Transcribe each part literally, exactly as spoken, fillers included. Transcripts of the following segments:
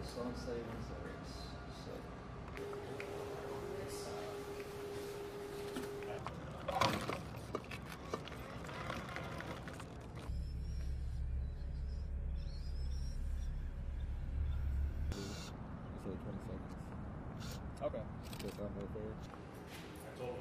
Sun savings areas. So. twenty seconds. Okay. Just on more fair. I told him.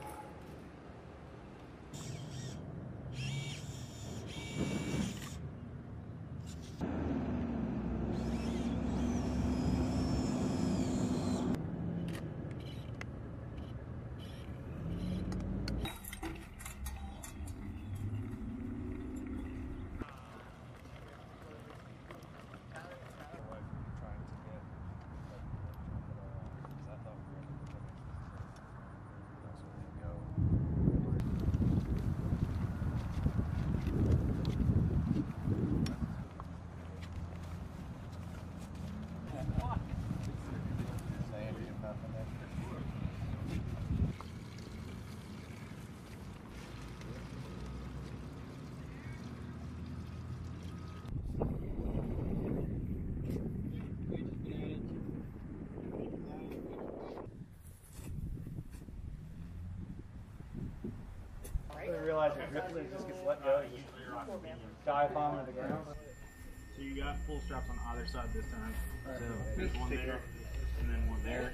I realize your grip limb just gets let go. You just dive bomb to the ground. So you got full straps on either side this time. So there's one there and then one there.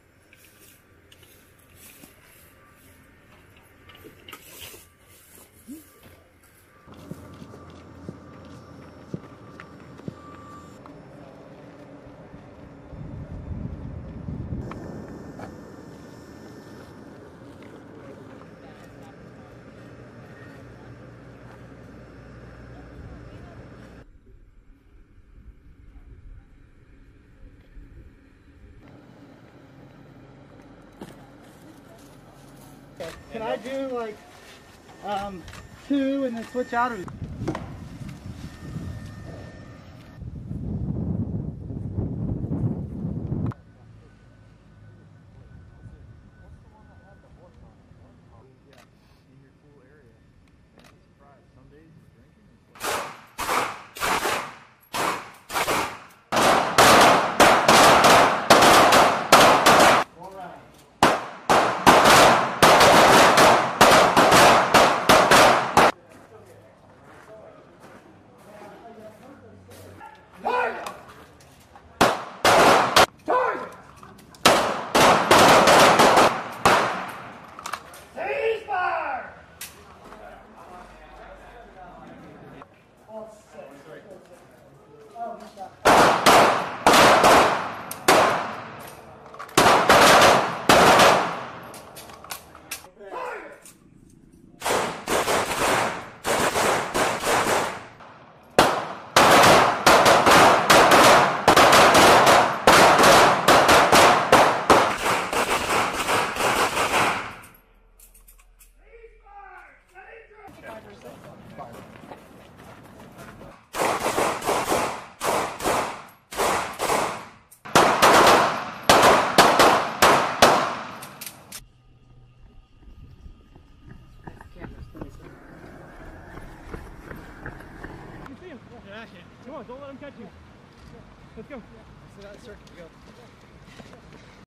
Can I do like um, two and then switch out? Or come on, don't let him catch you. Let's go. So that circuit, go.